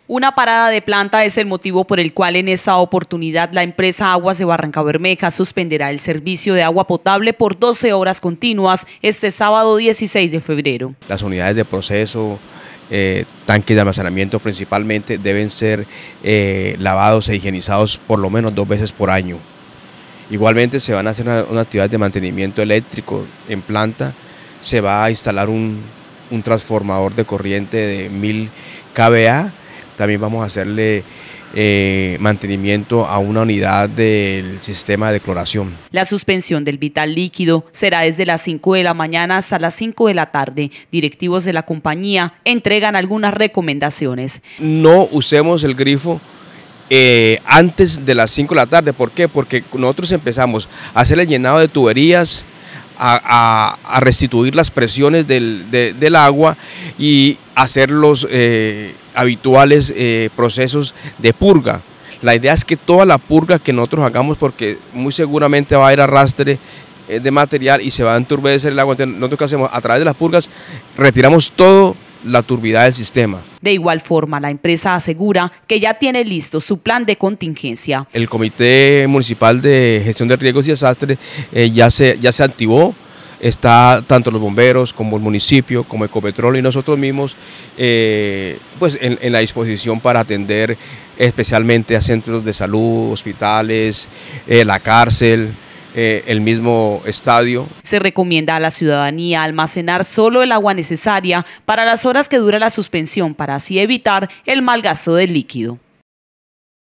Una parada de planta es el motivo por el cual en esta oportunidad la empresa Aguas de Barrancabermeja suspenderá el servicio de agua potable por 12 horas continuas este sábado 16 de febrero. Las unidades de proceso, tanques de almacenamiento principalmente, deben ser lavados e higienizados por lo menos 2 veces por año. Igualmente se van a hacer una actividad de mantenimiento eléctrico en planta, se va a instalar un transformador de corriente de 1000 kVA. También vamos a hacerle mantenimiento a una unidad del sistema de cloración. La suspensión del vital líquido será desde las 5 de la mañana hasta las 5 de la tarde. Directivos de la compañía entregan algunas recomendaciones. No usemos el grifo antes de las 5 de la tarde. ¿Por qué? Porque nosotros empezamos a hacer el llenado de tuberías, a restituir las presiones del agua y hacer los habituales procesos de purga. La idea es que toda la purga que nosotros hagamos, porque muy seguramente va a ir arrastre de material y se va a enturbecer el agua. Entonces, nosotros, ¿qué hacemos? A través de las purgas retiramos todo la turbidez del sistema. De igual forma, la empresa asegura que ya tiene listo su plan de contingencia. El Comité Municipal de Gestión de Riesgos y Desastres ya se activó. Está tanto los bomberos como el municipio, como Ecopetrol y nosotros mismos pues en la disposición para atender especialmente a centros de salud, hospitales, la cárcel, el mismo estadio. Se recomienda a la ciudadanía almacenar solo el agua necesaria para las horas que dura la suspensión para así evitar el mal gasto del líquido.